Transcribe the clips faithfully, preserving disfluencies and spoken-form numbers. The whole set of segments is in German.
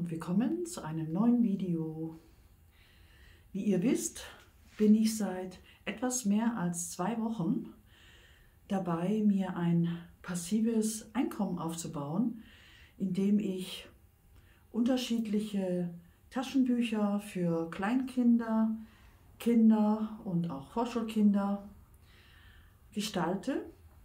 und willkommen zu einem neuen Video. Wie ihr wisst, bin ich seit etwas mehr als zwei Wochen dabei, mir ein passives Einkommen aufzubauen, indem ich unterschiedliche Taschenbücher für Kleinkinder, Kinder und auch Vorschulkinder gestalte.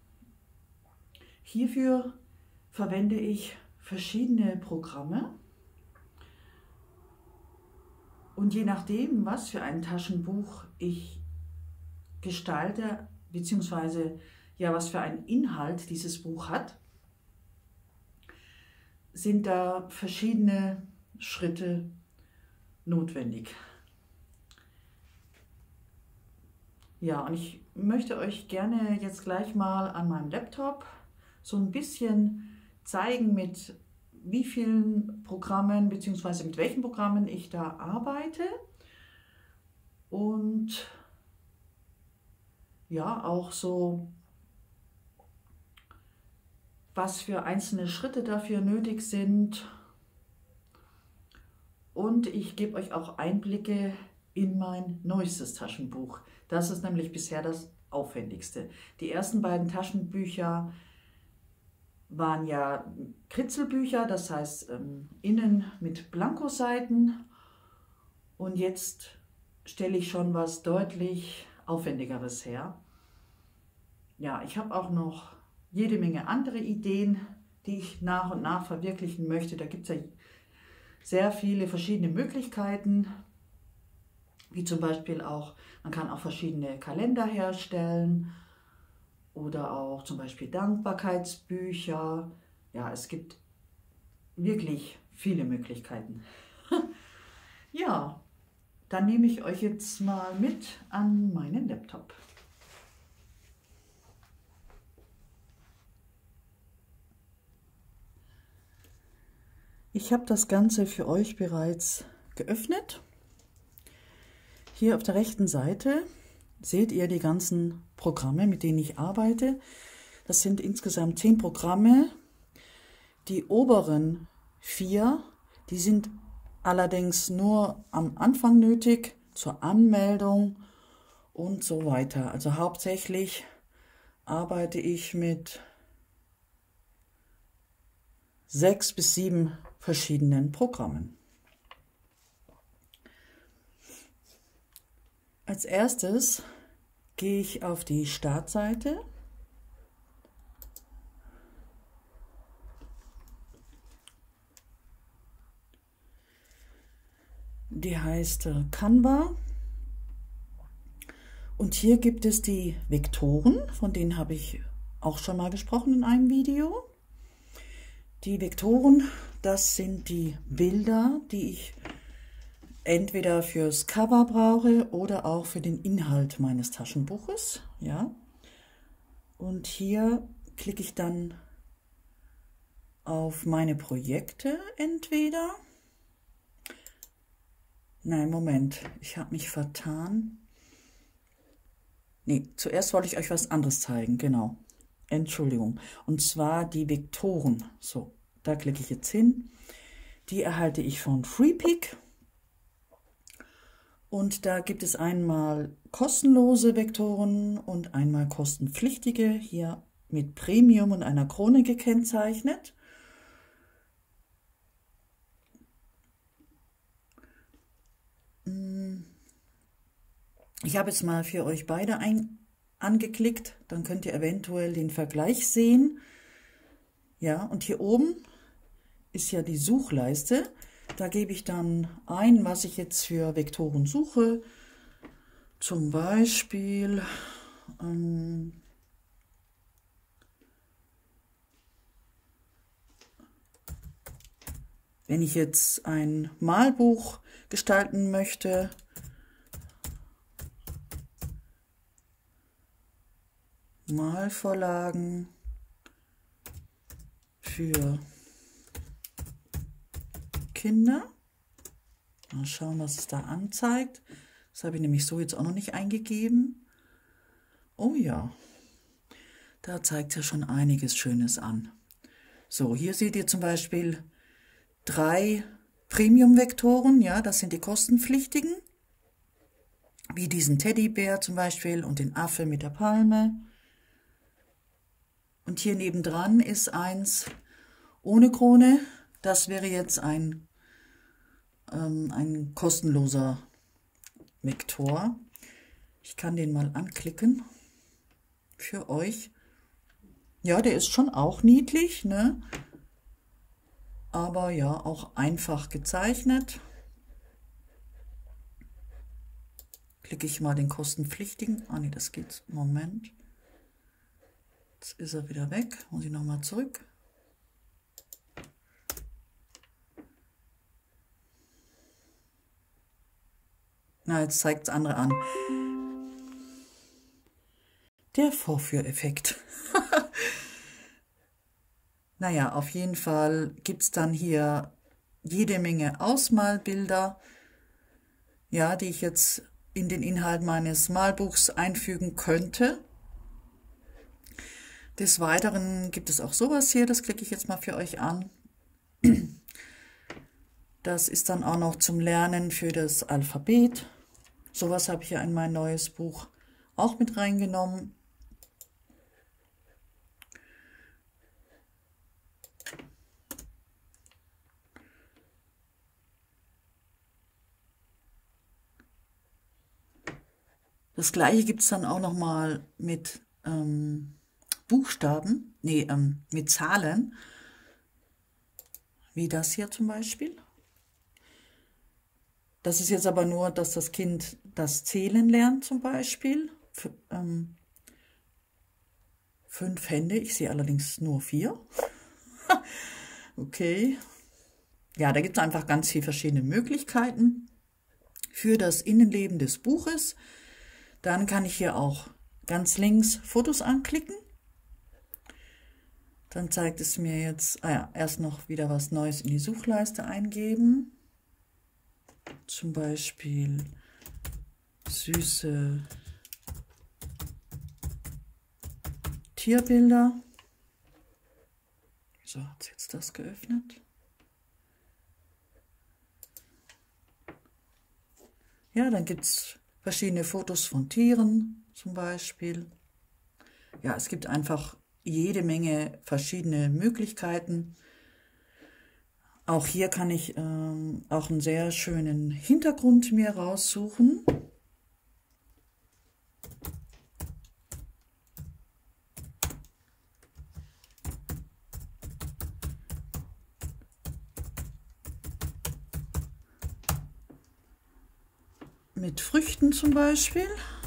Hierfür verwende ich verschiedene Programme und je nachdem, was für ein Taschenbuch ich gestalte, beziehungsweise ja, was für einen Inhalt dieses Buch hat, sind da verschiedene Schritte notwendig. Ja, und ich möchte euch gerne jetzt gleich mal an meinem Laptop so ein bisschen zeigen, mit wie vielen Programmen bzw. mit welchen Programmen ich da arbeite und ja, auch so, was für einzelne Schritte dafür nötig sind. Und ich gebe euch auch Einblicke in mein neuestes Taschenbuch. Das ist nämlich bisher das aufwendigste. Die ersten beiden Taschenbücher waren ja Kritzelbücher, das heißt ähm, innen mit Blankoseiten. Und jetzt stelle ich schon was deutlich Aufwendigeres her. Ja, ich habe auch noch jede Menge andere Ideen, die ich nach und nach verwirklichen möchte. Da gibt es ja sehr viele verschiedene Möglichkeiten, wie zum Beispiel auch, man kann auch verschiedene Kalender herstellen oder auch zum Beispiel Dankbarkeitsbücher. Ja, es gibt wirklich viele Möglichkeiten. Ja, dann nehme ich euch jetzt mal mit an meinen Laptop. Ich habe das Ganze für euch bereits geöffnet. Hier auf der rechten Seite seht ihr die ganzen Programme, mit denen ich arbeite. Das sind insgesamt zehn Programme. Die oberen vier, die sind allerdings nur am Anfang nötig, zur Anmeldung und so weiter. Also hauptsächlich arbeite ich mit sechs bis sieben verschiedenen Programmen. Als erstes gehe ich auf die Startseite. Die heißt Canva. Und hier gibt es die Vektoren, von denen habe ich auch schon mal gesprochen in einem Video. Die Vektoren, das sind die Bilder, die ich entweder fürs Cover brauche oder auch für den Inhalt meines Taschenbuches. Ja. Und hier klicke ich dann auf meine Projekte entweder. Nein, Moment, ich habe mich vertan. Nee, zuerst wollte ich euch was anderes zeigen, genau. Entschuldigung. Und zwar die Vektoren. So, da klicke ich jetzt hin. Die erhalte ich von Freepik. Und da gibt es einmal kostenlose Vektoren und einmal kostenpflichtige, hier mit Premium und einer Krone gekennzeichnet. Ich habe jetzt mal für euch beide ein, angeklickt, dann könnt ihr eventuell den Vergleich sehen. Ja, und hier oben ist ja die Suchleiste. Da gebe ich dann ein, was ich jetzt für Vektoren suche. Zum Beispiel ähm, wenn ich jetzt ein Malbuch gestalten möchte, Malvorlagen für Kinder. Mal schauen, was es da anzeigt. Das habe ich nämlich so jetzt auch noch nicht eingegeben. Oh ja, da zeigt es ja schon einiges Schönes an. So, hier seht ihr zum Beispiel drei Premium-Vektoren, ja, das sind die kostenpflichtigen, wie diesen Teddybär zum Beispiel und den Affe mit der Palme. Und hier nebendran ist eins ohne Krone. Das wäre jetzt ein, ähm, ein kostenloser Vektor. Ich kann den mal anklicken für euch. Ja, der ist schon auch niedlich, ne? Aber ja, auch einfach gezeichnet. Klicke ich mal den kostenpflichtigen. Ah ne, das geht. Moment. Jetzt ist er wieder weg. Muss ich nochmal zurück. Na, jetzt zeigt es andere an. Der Vorführeffekt. Naja, auf jeden Fall gibt es dann hier jede Menge Ausmalbilder, ja, die ich jetzt in den Inhalt meines Malbuchs einfügen könnte. Des Weiteren gibt es auch sowas hier, das klicke ich jetzt mal für euch an. Das ist dann auch noch zum Lernen für das Alphabet. Sowas habe ich ja in mein neues Buch auch mit reingenommen. Das gleiche gibt es dann auch noch mal mit ähm, Buchstaben, nee, ähm, mit Zahlen, wie das hier zum Beispiel. Das ist jetzt aber nur, dass das Kind das Zählen lernt zum Beispiel. F ähm, fünf Hände, ich sehe allerdings nur vier. Okay. Ja, da gibt es einfach ganz viele verschiedene Möglichkeiten für das Innenleben des Buches. Dann kann ich hier auch ganz links Fotos anklicken. Dann zeigt es mir jetzt, ah ja, erst noch wieder was Neues in die Suchleiste eingeben. Zum Beispiel süße Tierbilder. Wieso hat es jetzt das geöffnet? Ja, dann gibt es verschiedene Fotos von Tieren zum Beispiel. Ja, es gibt einfach jede Menge verschiedene Möglichkeiten. Auch hier kann ich ähm, auch einen sehr schönen Hintergrund mir raussuchen. Mit Früchten zum Beispiel.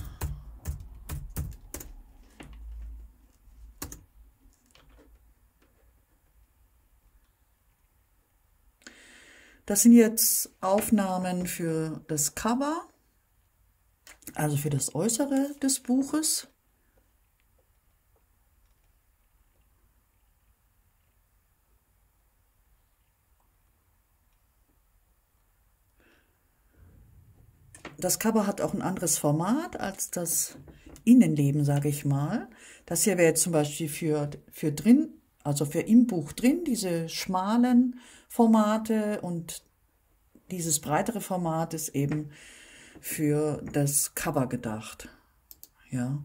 Das sind jetzt Aufnahmen für das Cover, also für das Äußere des Buches. Das Cover hat auch ein anderes Format als das Innenleben, sage ich mal. Das hier wäre jetzt zum Beispiel für, für drin, also für im Buch drin, diese schmalen Formate, und dieses breitere Format ist eben für das Cover gedacht. Ja.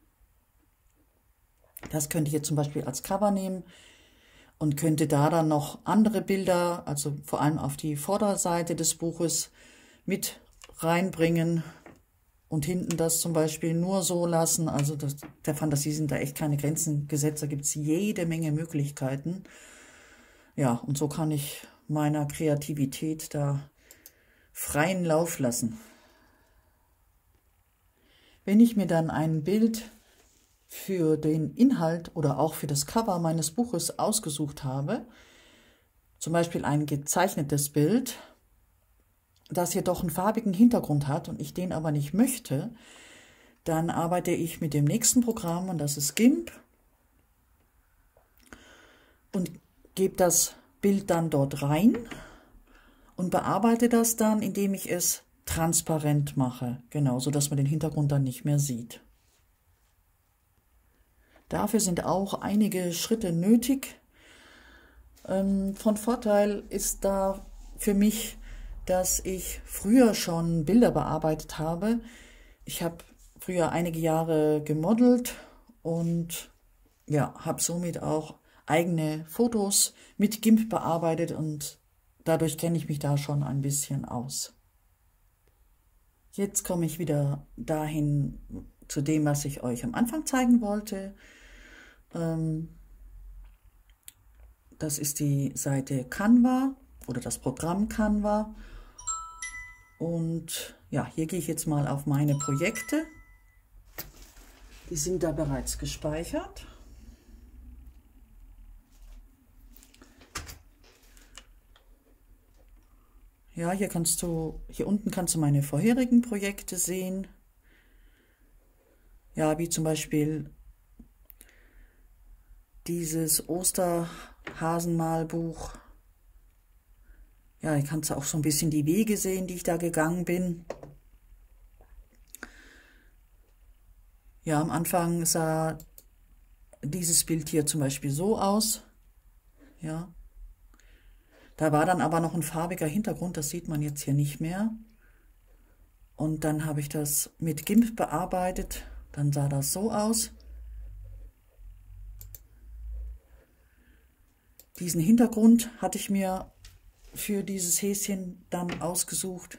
Das könnte ich jetzt zum Beispiel als Cover nehmen und könnte da dann noch andere Bilder, also vor allem auf die Vorderseite des Buches, mit reinbringen und hinten das zum Beispiel nur so lassen. Also das, der Fantasie sind da echt keine Grenzen gesetzt, da gibt es jede Menge Möglichkeiten. Ja, und so kann ich meiner Kreativität da freien Lauf lassen. Wenn ich mir dann ein Bild für den Inhalt oder auch für das Cover meines Buches ausgesucht habe, zum Beispiel ein gezeichnetes Bild, das jedoch einen farbigen Hintergrund hat und ich den aber nicht möchte, dann arbeite ich mit dem nächsten Programm, und das ist GIMP, und gebe das Bild dann dort rein und bearbeite das dann, indem ich es transparent mache, genau, so dass man den Hintergrund dann nicht mehr sieht. Dafür sind auch einige Schritte nötig. Ähm, von Vorteil ist da für mich, dass ich früher schon Bilder bearbeitet habe. Ich habe früher einige Jahre gemodelt und ja, habe somit auch eigene Fotos mit GIMP bearbeitet und dadurch kenne ich mich da schon ein bisschen aus. Jetzt komme ich wieder dahin zu dem, was ich euch am Anfang zeigen wollte. Das ist die Seite Canva oder das Programm Canva. Und ja, hier gehe ich jetzt mal auf meine Projekte. Die sind da bereits gespeichert. Ja, hier kannst du, hier unten kannst du meine vorherigen Projekte sehen. Ja, wie zum Beispiel dieses Osterhasenmalbuch. Ja, hier kannst du auch so ein bisschen die Wege sehen, die ich da gegangen bin. Ja, am Anfang sah dieses Bild hier zum Beispiel so aus. Ja. Da war dann aber noch ein farbiger Hintergrund, das sieht man jetzt hier nicht mehr. Und dann habe ich das mit GIMP bearbeitet, dann sah das so aus. Diesen Hintergrund hatte ich mir für dieses Häschen dann ausgesucht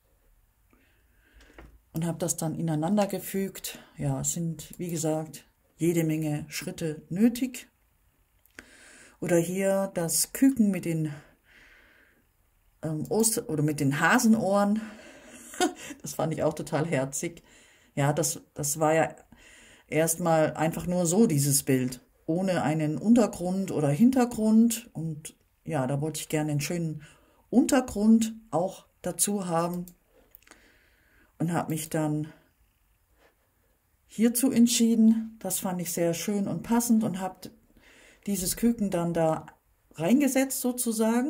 und habe das dann ineinander gefügt. Ja, es sind, wie gesagt, jede Menge Schritte nötig. Oder hier das Küken mit den ähm, Oster- oder mit den Hasenohren. Das fand ich auch total herzig. Ja, das, das war ja erstmal einfach nur so, dieses Bild, ohne einen Untergrund oder Hintergrund. Und ja, da wollte ich gerne einen schönen Untergrund auch dazu haben und habe mich dann hierzu entschieden. Das fand ich sehr schön und passend und habe dieses Küken dann da reingesetzt sozusagen.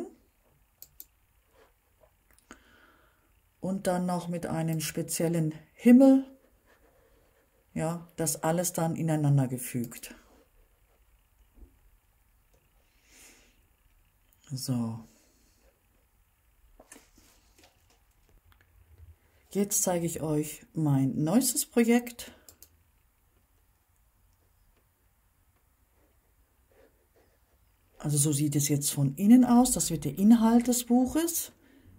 Und dann noch mit einem speziellen Himmel, ja, das alles dann ineinander gefügt. So. Jetzt zeige ich euch mein neuestes Projekt. Also so sieht es jetzt von innen aus. Das wird der Inhalt des Buches.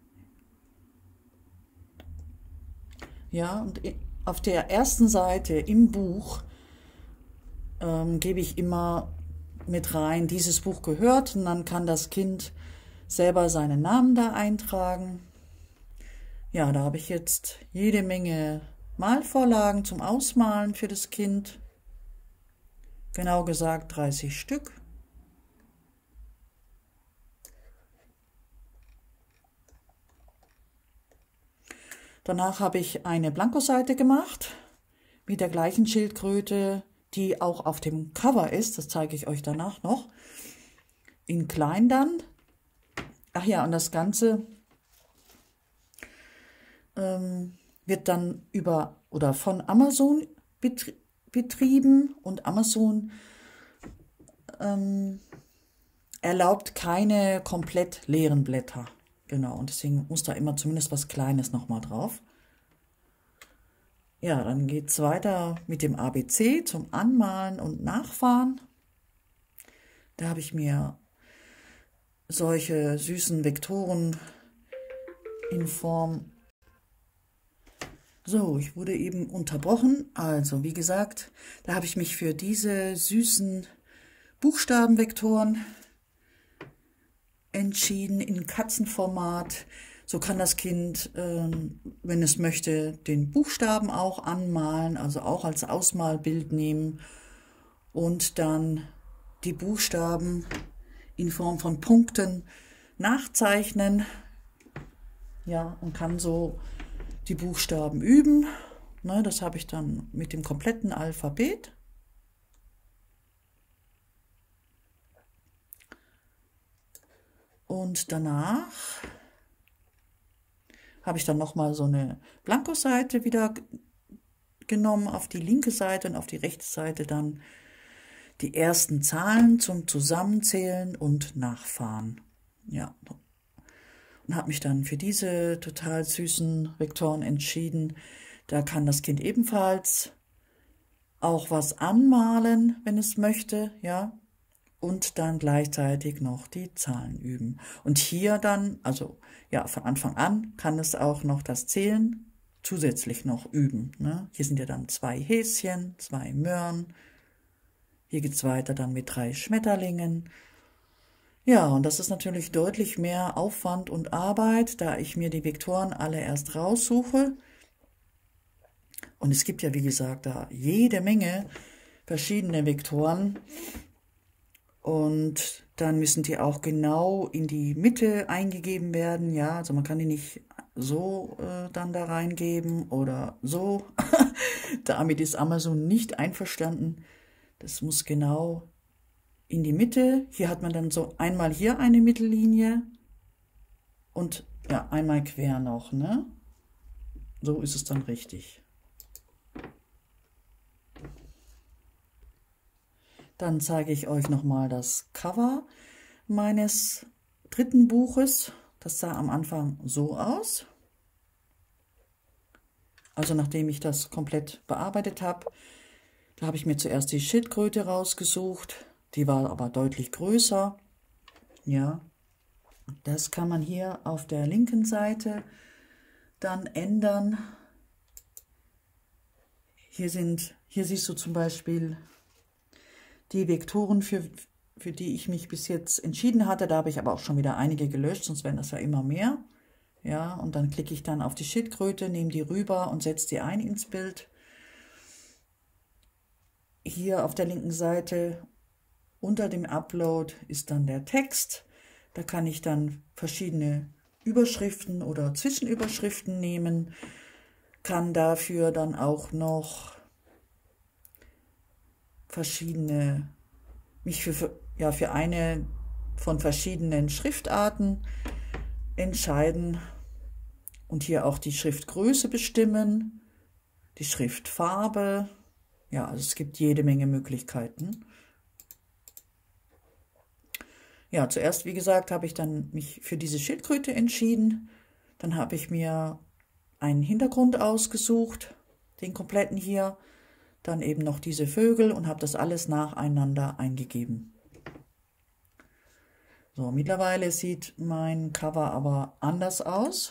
Ja, und auf der ersten Seite im Buch ähm, gebe ich immer mit rein, dieses Buch gehört, und dann kann das Kind selber seinen Namen da eintragen. Ja, da habe ich jetzt jede Menge Malvorlagen zum Ausmalen für das Kind. Genau gesagt dreißig Stück. Danach habe ich eine Blankoseite gemacht mit der gleichen Schildkröte, die auch auf dem Cover ist. Das zeige ich euch danach noch. In klein dann. Ach ja, und das Ganze ähm, wird dann über oder von Amazon betri betrieben. Und Amazon ähm, erlaubt keine komplett leeren Blätter. Genau, und deswegen muss da immer zumindest was Kleines nochmal drauf. Ja, dann geht es weiter mit dem A B C zum Anmalen und Nachfahren. Da habe ich mir solche süßen Vektoren in Form... So, ich wurde eben unterbrochen. Also, wie gesagt, da habe ich mich für diese süßen Buchstabenvektoren entschieden in Katzenformat. So kann das Kind, äh, wenn es möchte, den Buchstaben auch anmalen, also auch als Ausmalbild nehmen und dann die Buchstaben in Form von Punkten nachzeichnen. Ja, und kann so die Buchstaben üben. Ne, das habe ich dann mit dem kompletten Alphabet. Und danach habe ich dann nochmal so eine Blankoseite wieder genommen, auf die linke Seite und auf die rechte Seite dann die ersten Zahlen zum Zusammenzählen und Nachfahren. Ja. und habe mich dann für diese total süßen Vektoren entschieden. Da kann das Kind ebenfalls auch was anmalen, wenn es möchte, ja, und dann gleichzeitig noch die Zahlen üben. Und hier dann, also ja, von Anfang an kann es auch noch das Zählen zusätzlich noch üben. Ne? Hier sind ja dann zwei Häschen, zwei Möhren. Hier geht es weiter dann mit drei Schmetterlingen. Ja, und das ist natürlich deutlich mehr Aufwand und Arbeit, da ich mir die Vektoren alle erst raussuche. Und es gibt ja, wie gesagt, da jede Menge verschiedene Vektoren. Und dann müssen die auch genau in die Mitte eingegeben werden. Ja, also man kann die nicht so äh, dann da reingeben oder so. Damit ist Amazon nicht einverstanden. Das muss genau in die Mitte. Hier hat man dann so einmal hier eine Mittellinie und ja, einmal quer noch, ne? So ist es dann richtig. Dann zeige ich euch nochmal das Cover meines dritten Buches. Das sah am Anfang so aus. Also nachdem ich das komplett bearbeitet habe, da habe ich mir zuerst die Schildkröte rausgesucht. Die war aber deutlich größer. Ja, das kann man hier auf der linken Seite dann ändern. Hier sind, hier siehst du zum Beispiel die Vektoren, für, für die ich mich bis jetzt entschieden hatte. Da habe ich aber auch schon wieder einige gelöscht, sonst wären das ja immer mehr. Ja, und dann klicke ich dann auf die Schildkröte, nehme die rüber und setze die ein ins Bild. Hier auf der linken Seite unter dem Upload ist dann der Text. Da kann ich dann verschiedene Überschriften oder Zwischenüberschriften nehmen, kann dafür dann auch noch verschiedene, mich für, ja, für eine von verschiedenen Schriftarten entscheiden und hier auch die Schriftgröße bestimmen, die Schriftfarbe. Ja, also es gibt jede Menge Möglichkeiten. Ja, zuerst, wie gesagt, habe ich dann mich für diese Schildkröte entschieden. Dann habe ich mir einen Hintergrund ausgesucht, den kompletten hier. Dann eben noch diese Vögel und habe das alles nacheinander eingegeben. So, mittlerweile sieht mein Cover aber anders aus.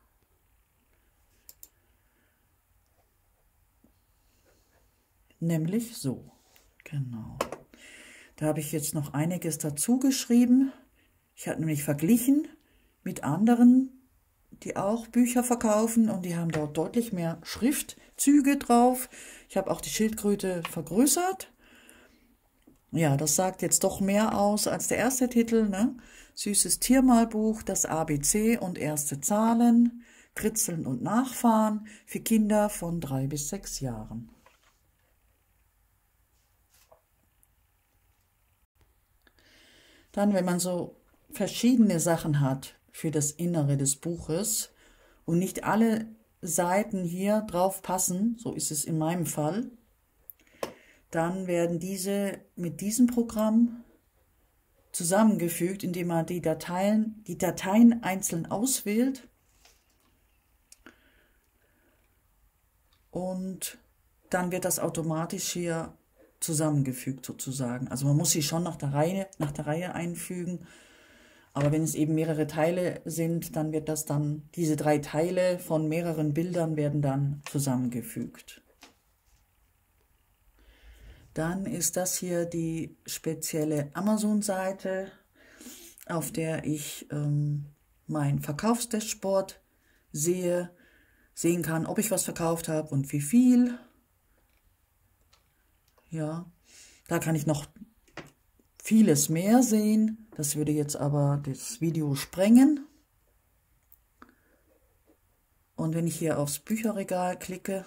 Nämlich so. Genau. Da habe ich jetzt noch einiges dazu geschrieben. Ich habe nämlich verglichen mit anderen, die auch Bücher verkaufen und die haben dort deutlich mehr Schriftzüge drauf. Ich habe auch die Schildkröte vergrößert. Ja, das sagt jetzt doch mehr aus als der erste Titel, ne? Süßes Tiermalbuch, das A B C und erste Zahlen, Kritzeln und Nachfahren für Kinder von drei bis sechs Jahren. Dann, wenn man so verschiedene Sachen hat für das Innere des Buches und nicht alle Seiten hier drauf passen, so ist es in meinem Fall, dann werden diese mit diesem Programm zusammengefügt, indem man die Dateien, die Dateien einzeln auswählt und dann wird das automatisch hier zusammengefügt sozusagen. Also man muss sie schon nach der Reihe, nach der Reihe einfügen, aber wenn es eben mehrere Teile sind, dann wird das dann, diese drei Teile von mehreren Bildern werden dann zusammengefügt. Dann ist das hier die spezielle Amazon-Seite, auf der ich ähm, mein Verkaufsdashboard sehe, sehen kann, ob ich was verkauft habe und wie viel. Ja, da kann ich noch vieles mehr sehen. Das würde jetzt aber das Video sprengen. Und wenn ich hier aufs Bücherregal klicke,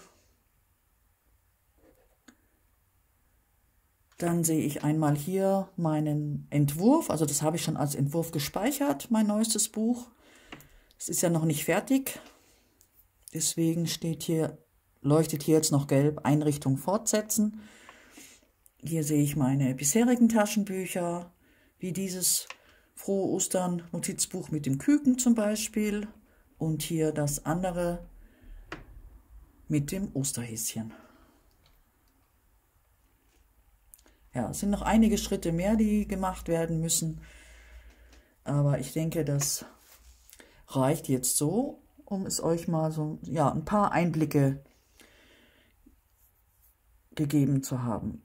dann sehe ich einmal hier meinen Entwurf. Also das habe ich schon als Entwurf gespeichert, mein neuestes Buch. Es ist ja noch nicht fertig. Deswegen steht hier, leuchtet hier jetzt noch gelb, Einrichtung fortsetzen. Hier sehe ich meine bisherigen Taschenbücher, wie dieses Frohe Ostern Notizbuch mit dem Küken zum Beispiel und hier das andere mit dem Osterhäschen. Ja, es sind noch einige Schritte mehr, die gemacht werden müssen, aber ich denke, das reicht jetzt so, um es euch mal so ja, ein paar Einblicke gegeben zu haben.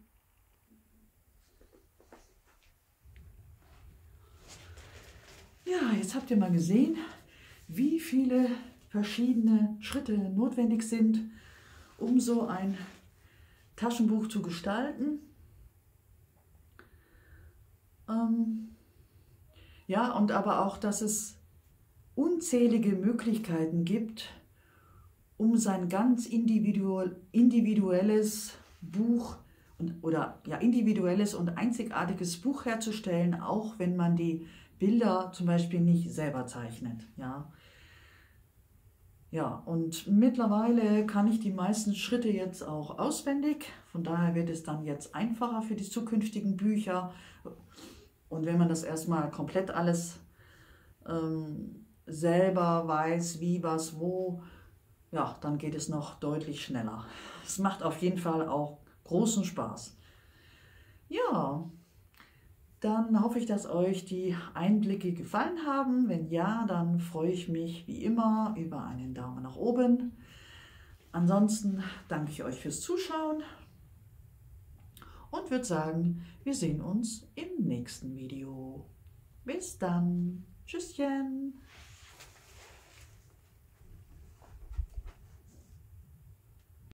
Ja, jetzt habt ihr mal gesehen, wie viele verschiedene Schritte notwendig sind, um so ein Taschenbuch zu gestalten. Ähm, ja, und aber auch, dass es unzählige Möglichkeiten gibt, um sein ganz individuell, individuelles Buch und, oder ja, individuelles und einzigartiges Buch herzustellen, auch wenn man die Bilder zum Beispiel nicht selber zeichnet. Ja, ja, und mittlerweile kann ich die meisten Schritte jetzt auch auswendig. Von daher wird es dann jetzt einfacher für die zukünftigen Bücher. Und wenn man das erstmal komplett alles ähm, selber weiß, wie, was, wo, ja, dann geht es noch deutlich schneller. Es macht auf jeden Fall auch großen Spaß. Ja, dann hoffe ich, dass euch die Einblicke gefallen haben. Wenn ja, dann freue ich mich wie immer über einen Daumen nach oben. Ansonsten danke ich euch fürs Zuschauen und würde sagen, wir sehen uns im nächsten Video. Bis dann. Tschüsschen.